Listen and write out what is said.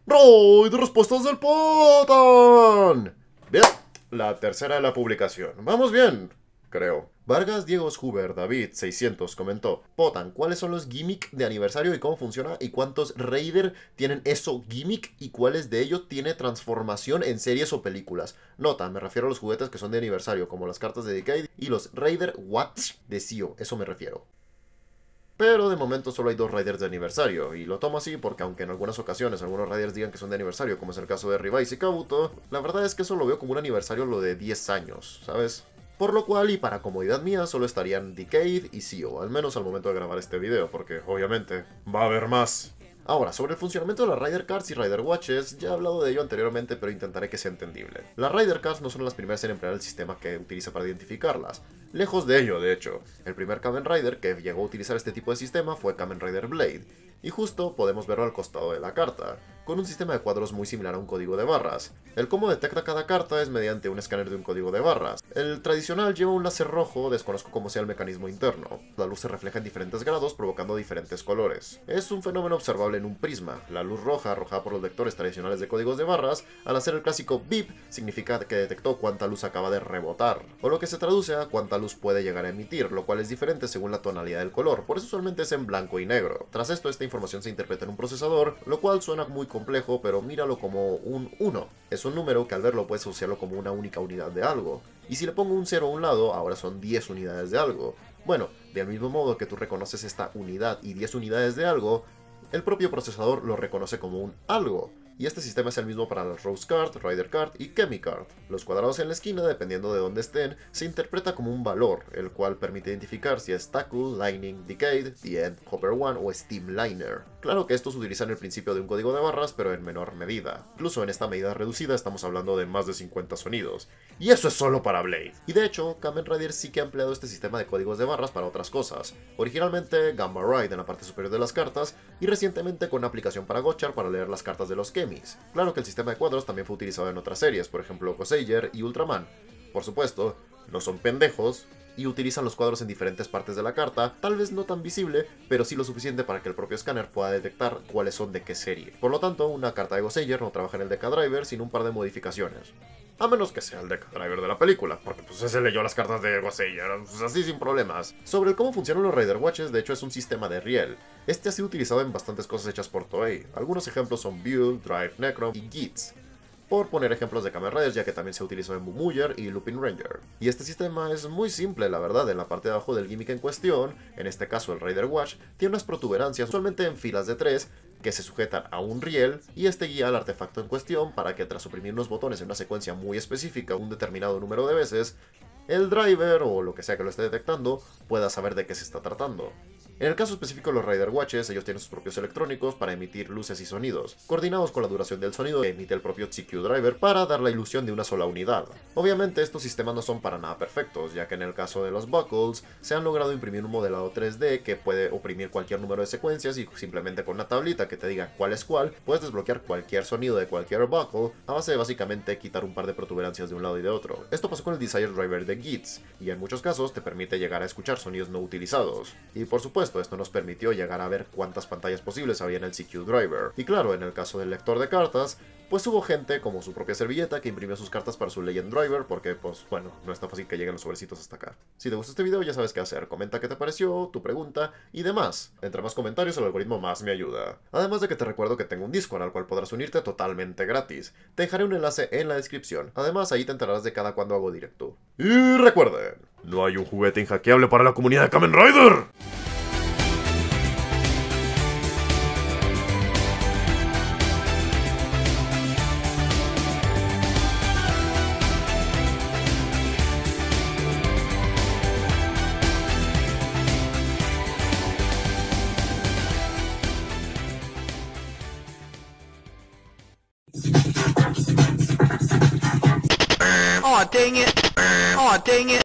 Roy de respuestas del Potan. Bien, la tercera de la publicación. Vamos bien, creo. Vargas Diego Huber David 600 comentó: Potan, ¿cuáles son los gimmick de aniversario y cómo funciona? ¿Y cuántos Raider tienen eso gimmick? ¿Y cuáles de ellos tiene transformación en series o películas? Nota, me refiero a los juguetes que son de aniversario, como las cartas de Decade y los Raider Watch de Sio, eso me refiero. Pero de momento solo hay 2 Raiders de aniversario, y lo tomo así porque aunque en algunas ocasiones algunos Raiders digan que son de aniversario, como es el caso de Revice y Kabuto, la verdad es que eso lo veo como un aniversario lo de 10 años, ¿sabes? Por lo cual, y para comodidad mía, solo estarían Decade y Sio, al menos al momento de grabar este video, porque obviamente va a haber más. Ahora, sobre el funcionamiento de las Rider Cards y Rider Watches, ya he hablado de ello anteriormente, pero intentaré que sea entendible. Las Rider Cards no son las primeras en emplear el sistema que utiliza para identificarlas. Lejos de ello, de hecho. El primer Kamen Rider que llegó a utilizar este tipo de sistema fue Kamen Rider Blade, y justo podemos verlo al costado de la carta, con un sistema de cuadros muy similar a un código de barras. El cómo detecta cada carta es mediante un escáner de un código de barras. El tradicional lleva un láser rojo, desconozco cómo sea el mecanismo interno. La luz se refleja en diferentes grados, provocando diferentes colores. Es un fenómeno observable en un prisma. La luz roja, arrojada por los lectores tradicionales de códigos de barras, al hacer el clásico beep, significa que detectó cuánta luz acaba de rebotar, o lo que se traduce a cuánta luz puede llegar a emitir, lo cual es diferente según la tonalidad del color, por eso usualmente es en blanco y negro. Tras esto, esta información se interpreta en un procesador, lo cual suena muy complejo, pero míralo como un 1. Es un número que al verlo puedes asociarlo como una única unidad de algo. Y si le pongo un 0 a un lado, ahora son 10 unidades de algo. Bueno, del mismo modo que tú reconoces esta unidad y 10 unidades de algo, el propio procesador lo reconoce como un algo. Y este sistema es el mismo para las Rose Card, Rider Card y Chemi Card. Los cuadrados en la esquina, dependiendo de dónde estén, se interpreta como un valor, el cual permite identificar si es Tackle, Lightning, Decade, The End, Hopper One o Steam Liner. Claro que estos utilizan el principio de un código de barras, pero en menor medida. Incluso en esta medida reducida estamos hablando de más de 50 sonidos. Y eso es solo para Blade. Y de hecho, Kamen Rider sí que ha empleado este sistema de códigos de barras para otras cosas. Originalmente Gamma Ride en la parte superior de las cartas, y recientemente con una aplicación para Gotchar para leer las cartas de los Chemi. Claro que el sistema de cuadros también fue utilizado en otras series, por ejemplo Goseiger y Ultraman. Por supuesto, no son pendejos y utilizan los cuadros en diferentes partes de la carta, tal vez no tan visible, pero sí lo suficiente para que el propio escáner pueda detectar cuáles son de qué serie. Por lo tanto, una carta de Goseiger no trabaja en el Decadriver sin un par de modificaciones. A menos que sea el Decadriver de la película, porque pues ese leyó las cartas de Goseiger, pues así sin problemas. Sobre el cómo funcionan los Rider Watches, de hecho es un sistema de riel. Este ha sido utilizado en bastantes cosas hechas por Toei. Algunos ejemplos son Build, Drive, Necrom y Gits, por poner ejemplos de Kamen Riders, ya que también se utilizó en Bumuyer y Lupin Ranger. Y este sistema es muy simple, la verdad. En la parte de abajo del gimmick en cuestión, en este caso el Rider Watch, tiene unas protuberancias, usualmente en filas de 3, que se sujetan a un riel, y este guía al artefacto en cuestión para que tras oprimir unos botones en una secuencia muy específica un determinado número de veces, el driver, o lo que sea que lo esté detectando, pueda saber de qué se está tratando. En el caso específico de los Rider Watches, ellos tienen sus propios electrónicos para emitir luces y sonidos, coordinados con la duración del sonido que emite el propio CQ Driver para dar la ilusión de una sola unidad. Obviamente estos sistemas no son para nada perfectos, ya que en el caso de los Buckles, se han logrado imprimir un modelado 3D que puede oprimir cualquier número de secuencias y simplemente con una tablita que te diga cuál es cuál, puedes desbloquear cualquier sonido de cualquier Buckle a base de básicamente quitar un par de protuberancias de un lado y de otro. Esto pasó con el Desire Driver de Gits, y en muchos casos te permite llegar a escuchar sonidos no utilizados. Y por supuesto, esto nos permitió llegar a ver cuántas pantallas posibles había en el CQ Driver. Y claro, en el caso del lector de cartas, pues hubo gente como su propia servilleta que imprimió sus cartas para su Legend Driver, porque pues bueno, no es tan fácil que lleguen los sobrecitos hasta acá. Si te gustó este video ya sabes qué hacer, comenta qué te pareció, tu pregunta y demás. Entre más comentarios el algoritmo más me ayuda. Además de que te recuerdo que tengo un Discord al cual podrás unirte totalmente gratis. Te dejaré un enlace en la descripción. Además ahí te enterarás de cada cuando hago directo. Y recuerden, no hay un juguete inhackeable para la comunidad de Kamen Rider. Aw, dang it. Aw, dang it.